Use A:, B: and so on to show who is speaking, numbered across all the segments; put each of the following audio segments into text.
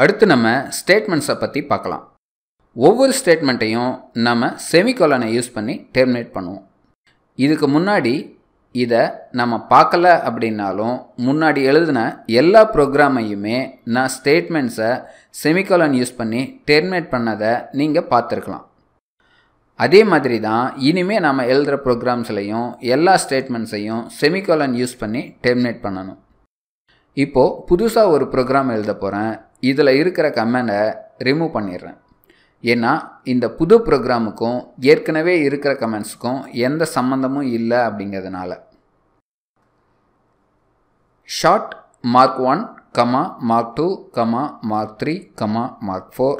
A: அடுத்து நம்ம ஸ்டேட்மெண்ட்ஸை பற்றி பார்க்கலாம். ஒவ்வொரு ஸ்டேட்மெண்ட்டையும் நம்ம செமிகோலனை யூஸ் பண்ணி டெர்மினேட் பண்ணுவோம். இதுக்கு முன்னாடி இதை நம்ம பார்க்கல அப்படின்னாலும் முன்னாடி எழுதின எல்லா ப்ரோக்ராமையுமே நான் ஸ்டேட்மெண்ட்ஸை செமிகோலன் யூஸ் பண்ணி டெர்மினேட் பண்ணதை நீங்கள் பார்த்துருக்கலாம். அதே மாதிரி தான் இனிமேல் நம்ம எழுதுகிற ப்ரோக்ராம்ஸ்லையும் எல்லா ஸ்டேட்மெண்ட்ஸையும் செமிகோலன் யூஸ் பண்ணி டெர்மினேட் பண்ணணும். இப்போது புதுசாக ஒரு ப்ரோக்ராம் எழுத போகிறேன். இதில் இருக்கிற கமெண்டை ரிமூவ் பண்ணிடுறேன். ஏன்னா இந்த புது ப்ரோக்ராமுக்கும் ஏற்கனவே இருக்கிற கமெண்ட்ஸுக்கும் எந்த சம்மந்தமும் இல்லை அப்படிங்கிறதுனால. Short mark 1, mark 2, mark 3, mark 4,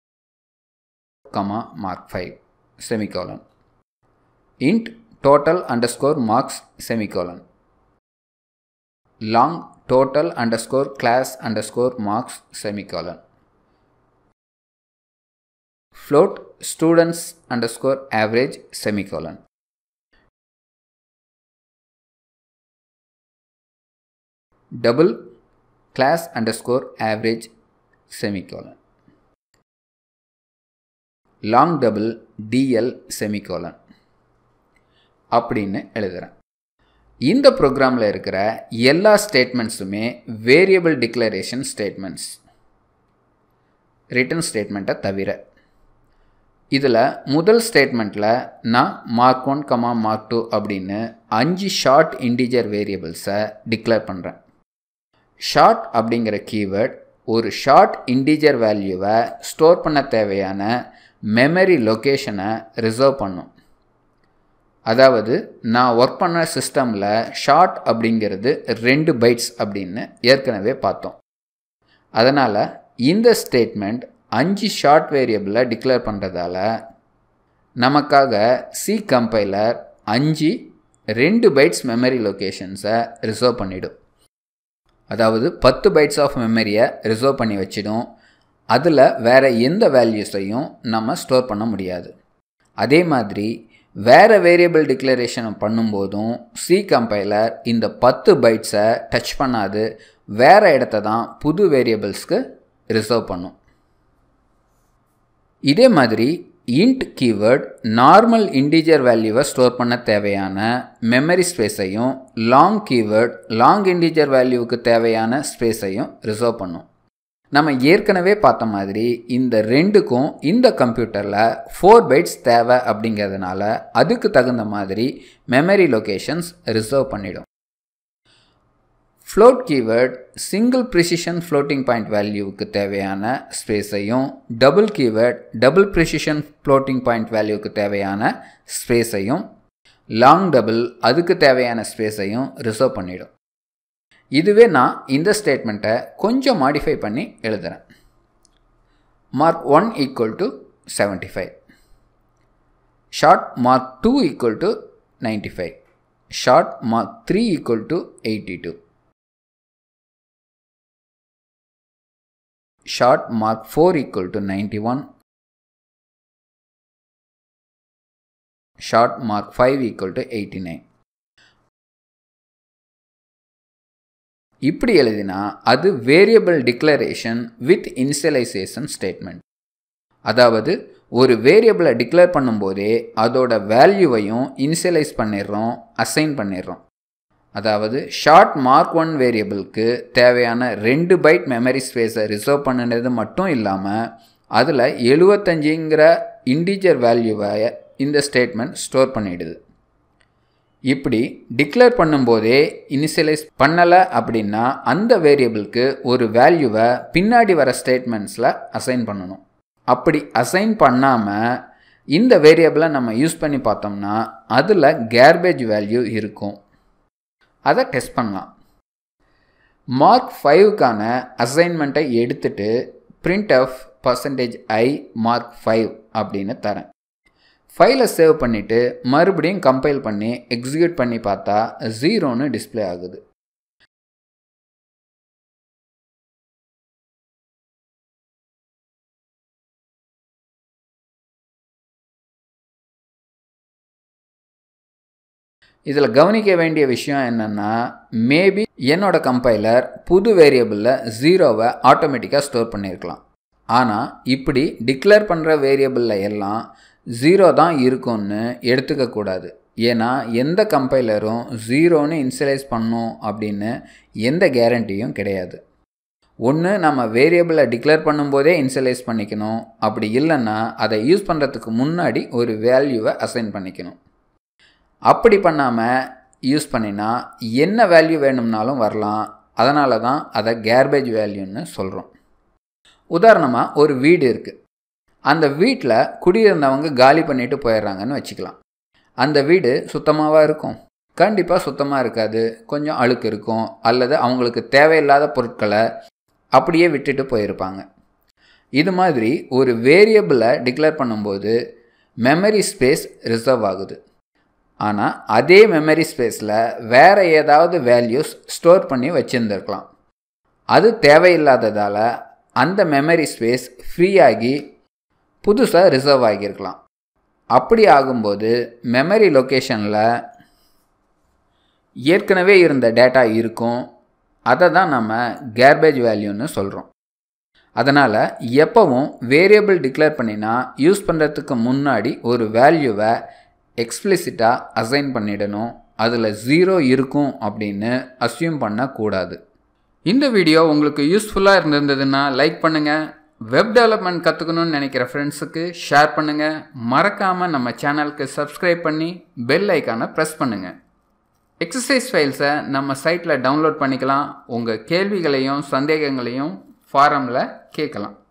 A: mark 5 semicolon. Int total underscore marks semicolon. Long total underscore class underscore marks semicolon. Float students underscore average semicolon. Double class underscore average semicolon. Long double DL semicolon. அப்படின்னு எழுதுகிறேன். இந்த ப்ரோக்ராமில் இருக்கிற எல்லா ஸ்டேட்மெண்ட்ஸுமே variable declaration statements, return ஸ்டேட்மெண்ட்டை தவிர. இதில் முதல் ஸ்டேட்மெண்ட்டில் நான் mark 1, mark 2 அப்படின்னு 5 ஷார்ட் இன்டிஜர் வேரியபிள்ஸை டிக்ளேர் பண்ணுறேன். ஷார்ட் அப்படிங்கிற கீவேர்ட் ஒரு ஷார்ட் இன்டிஜர் வேல்யூவை ஸ்டோர் பண்ண தேவையான மெமரி லொக்கேஷனை ரிசர்வ் பண்ணும். அதாவது நான் ஒர்க் பண்ண சிஸ்டமில் ஷார்ட் அப்படிங்கிறது 2 பைட்ஸ் அப்படின்னு ஏற்கனவே பார்த்தோம். அதனால் இந்த ஸ்டேட்மெண்ட் 5 ஷார்ட் வேரியபிளை டிக்ளேர் பண்ணுறதால நமக்காக சி கம்பைலர் 2 பைட்ஸ் மெமரி லொக்கேஷன்ஸை ரிசர்வ் பண்ணிடும். அதாவது 10 பைட்ஸ் ஆஃப் மெமரியை ரிசர்வ் பண்ணி வச்சிடும். அதில் வேறு எந்த வேல்யூஸையும் நம்ம ஸ்டோர் பண்ண முடியாது. அதே மாதிரி வேறு வேரியபிள் டிக்ளரேஷன் பண்ணும்போதும் சி கம்பைலர் இந்த 10 பைட்ஸை டச் பண்ணாது, வேறு இடத்த தான் புது வேரியபிள்ஸ்க்கு ரிசர்வ் பண்ணும். இதே மாதிரி இன்ட் கீவேர்ட் நார்மல் இன்டிஜர் வேல்யூவை ஸ்டோர் பண்ண தேவையான மெமரி ஸ்பேஸையும் லாங் கீவேர்ட் லாங் இன்டிஜர் வேல்யூவுக்கு தேவையான ஸ்பேஸையும் ரிசர்வ் பண்ணும். நம்ம ஏற்கனவே பார்த்த மாதிரி இந்த ரெண்டுக்கும் இந்த கம்ப்யூட்டரில் 4 பைட்ஸ் தேவை அப்படிங்கிறதுனால அதுக்கு தகுந்த மாதிரி மெமரி லொக்கேஷன்ஸ் ரிசர்வ் பண்ணிடும். Float keyword single precision floating point வேல்யூவுக்கு தேவையான ஸ்பேஸையும் double keyword double precision floating point வேல்யூவுக்கு தேவையான ஸ்பேஸையும் லாங் டபுள் அதுக்கு தேவையான ஸ்பேஸையும் ரிசர்வ் பண்ணிடும். இதுவே நான் இந்த ஸ்டேட்மெண்ட்டை கொஞ்சம் மாடிஃபை பண்ணி எழுதுகிறேன். mark 1 equal to 75, short mark 2 equal to 95, short mark 3 equal to 82, short mark 4 equal to 91, short mark 5 equal to 89. இப்படி எழுதினா அது variable declaration with initialization statement. அதாவது ஒரு வேரியபிளை டிக்ளேர் பண்ணும்போதே அதோட வேல்யூவையும் இனிஷியலைஸ் பண்ணிடுறோம், அசைன் பண்ணிடுறோம். அதாவது ஷார்ட் mark 1 வேரியபிளுக்கு தேவையான 2 பைட் மெமரி ஸ்பேஸை ரிசர்வ் பண்ணினது மட்டும் இல்லாமல் அதில் 75ங்கிற இன்டிஜர் வேல்யூவை இந்த ஸ்டேட்மெண்ட் ஸ்டோர் பண்ணிடுது. இப்படி டிக்ளேர் பண்ணும்போதே இனிஷியலைஸ் பண்ணலை அப்படின்னா அந்த வேரியபிளுக்கு ஒரு வேல்யூவை பின்னாடி வர ஸ்டேட்மெண்ட்ஸில் அசைன் பண்ணணும். அப்படி அசைன் பண்ணாமல் இந்த வேரியபிளை நம்ம யூஸ் பண்ணி பார்த்தோம்னா அதில் கேர்பேஜ் வேல்யூ இருக்கும். அதை டெஸ்ட் பண்ணலாம். mark 5க்கான அசைன்மெண்ட்டை எடுத்துட்டு printf %i mark 5 அப்படின்னு தரேன். ஃபைலை சேவ் பண்ணிவிட்டு மறுபடியும் கம்பைல் பண்ணி எக்ஸிக்யூட் பண்ணி பார்த்தா 0ன்னு டிஸ்பிளே ஆகுது. இதில் கவனிக்க வேண்டிய விஷயம் என்னென்னா, மேபி என்னோட கம்பைலர் புது வேரியபிளில் 0வை ஆட்டோமேட்டிக்காக ஸ்டோர் பண்ணியிருக்கலாம். ஆனால் இப்படி டிக்ளேர் பண்ணுற வேரியபிளில் எல்லாம் 0 தான் இருக்கும்னு எடுத்துக்கக்கூடாது. ஏன்னா எந்த கம்பைலரும் 0ன்னு இனிஷியலைஸ் பண்ணும் அப்படின்னு எந்த கேரண்டியும் கிடையாது. ஒன்று நம்ம வேரியபிளை டிக்ளேர் பண்ணும்போதே இனிஷியலைஸ் பண்ணிக்கணும். அப்படி இல்லைன்னா அதை யூஸ் பண்ணுறதுக்கு முன்னாடி ஒரு வேல்யூவை அசைன் பண்ணிக்கணும். அப்படி பண்ணாமல் யூஸ் பண்ணினா என்ன வேல்யூ வேணும்னாலும் வரலாம். அதனால தான் அதை கேர்பேஜ் வேல்யூன்னு சொல்கிறோம். உதாரணமாக ஒரு வீடு இருக்குது. அந்த வீட்டில் குடியிருந்தவங்க காலி பண்ணிட்டு போயிடுறாங்கன்னு வச்சுக்கலாம். அந்த வீடு சுத்தமாகவா இருக்கும்? கண்டிப்பாக சுத்தமாக இருக்காது. கொஞ்சம் அழுக்கு இருக்கும், அல்லது அவங்களுக்கு தேவையில்லாத பொருட்களை அப்படியே விட்டுட்டு போயிருப்பாங்க. இது மாதிரி ஒரு வேரியபிளை டிக்ளேர் பண்ணும்போது மெமரி ஸ்பேஸ் ரிசர்வ் ஆகுது. ஆனால் அதே மெமரி ஸ்பேஸில் வேறு ஏதாவது வேல்யூஸ் ஸ்டோர் பண்ணி வச்சுருந்துருக்கலாம். அது தேவையில்லாததால் அந்த மெமரி ஸ்பேஸ் ஃப்ரீ ஆகி புதுசாக ரிசர்வ் ஆகியிருக்கலாம். அப்படி ஆகும்போது மெமரி லொக்கேஷனில் ஏற்கனவே இருந்த டேட்டா இருக்கும். அதை தான் நம்ம கேர்பேஜ் வேல்யூன்னு சொல்கிறோம். அதனால் எப்போவும் வேரியபிள் டிக்ளேர் பண்ணினா யூஸ் பண்ணுறதுக்கு முன்னாடி ஒரு வேல்யூவை எக்ஸ்பிளிசிட்டாக அசைன் பண்ணிடணும். அதில் 0 இருக்கும் அப்படின்னு அஸ்யூம் பண்ணக்கூடாது. இந்த வீடியோ உங்களுக்கு யூஸ்ஃபுல்லாக இருந்திருந்ததுன்னா லைக் பண்ணுங்கள். வெப் டெவலப்மெண்ட் கற்றுக்கணும்னு நினைக்கிற ஃப்ரெண்ட்ஸுக்கு ஷேர் பண்ணுங்கள். மறக்காமல் நம்ம சேனலுக்கு சப்ஸ்கிரைப் பண்ணி பெல் ஐக்கானை ப்ரெஸ் பண்ணுங்கள். எக்ஸசைஸ் ஃபைல்ஸை நம்ம சைட்டில் டவுன்லோட் பண்ணிக்கலாம். உங்கள் கேள்விகளையும் சந்தேகங்களையும் ஃபாரமில் கேட்கலாம்.